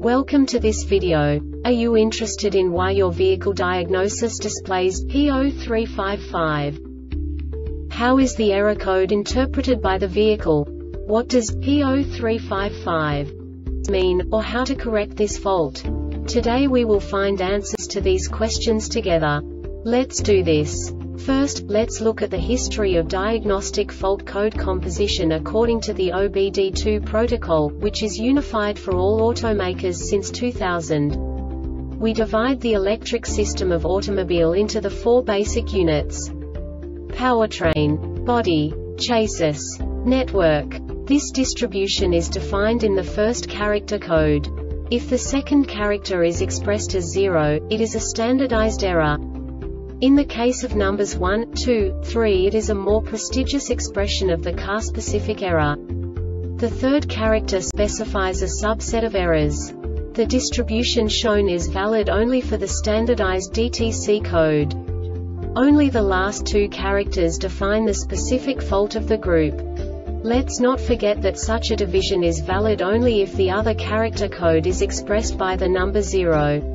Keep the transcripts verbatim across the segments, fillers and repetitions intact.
Welcome to this video. Are you interested in why your vehicle diagnosis displays P zero three five five? How is the error code interpreted by the vehicle? What does P zero three five five mean, or how to correct this fault? Today we will find answers to these questions together. Let's do this. First, let's look at the history of diagnostic fault code composition according to the O B D two protocol, which is unified for all automakers since two thousand. We divide the electric system of automobile into the four basic units: powertrain, body, chassis, network. This distribution is defined in the first character code. If the second character is expressed as zero, it is a standardized error. In the case of numbers one, two, three, it is a more prestigious expression of the car-specific error. The third character specifies a subset of errors. The distribution shown is valid only for the standardized D T C code. Only the last two characters define the specific fault of the group. Let's not forget that such a division is valid only if the other character code is expressed by the number zero.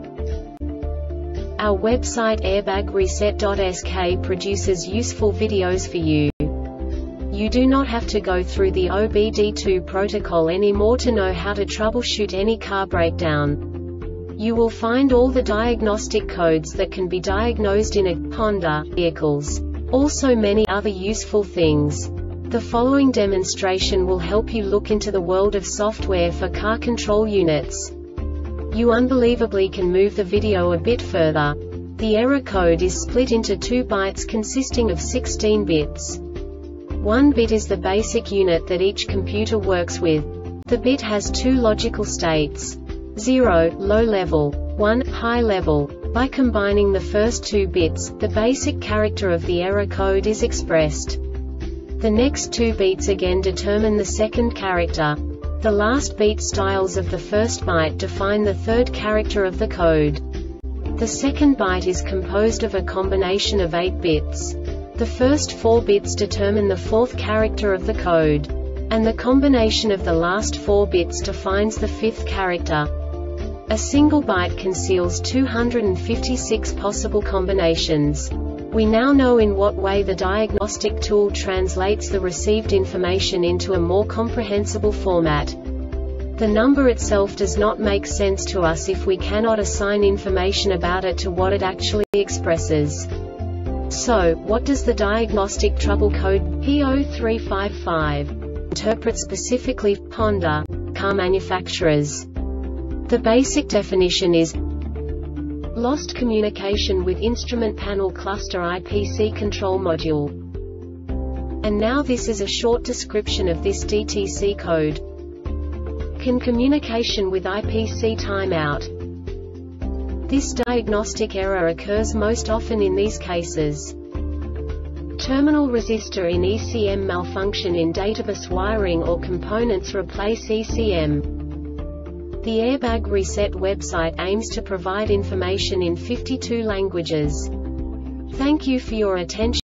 Our website airbag reset dot S K produces useful videos for you. You do not have to go through the O B D two protocol anymore to know how to troubleshoot any car breakdown. You will find all the diagnostic codes that can be diagnosed in a Honda vehicles. Also many other useful things. The following demonstration will help you look into the world of software for car control units. You unbelievably can move the video a bit further. The error code is split into two bytes consisting of sixteen bits. One bit is the basic unit that each computer works with. The bit has two logical states: zero, low level, one, high level. By combining the first two bits, the basic character of the error code is expressed. The next two beats again determine the second character. The last beat styles of the first byte define the third character of the code. The second byte is composed of a combination of eight bits. The first four bits determine the fourth character of the code. And the combination of the last four bits defines the fifth character. A single byte conceals two hundred fifty-six possible combinations. We now know in what way the diagnostic tool translates the received information into a more comprehensible format. The number itself does not make sense to us if we cannot assign information about it to what it actually expresses. So, what does the diagnostic trouble code P zero three five five interpret specifically for Honda car manufacturers? The basic definition is lost communication with instrument panel cluster I P C control module. And now this is a short description of this D T C code. Can communication with I P C timeout. This diagnostic error occurs most often in these cases: terminal resistor in E C M malfunction in databus wiring or components replace E C M. The Airbag Reset website aims to provide information in fifty-two languages. Thank you for your attention.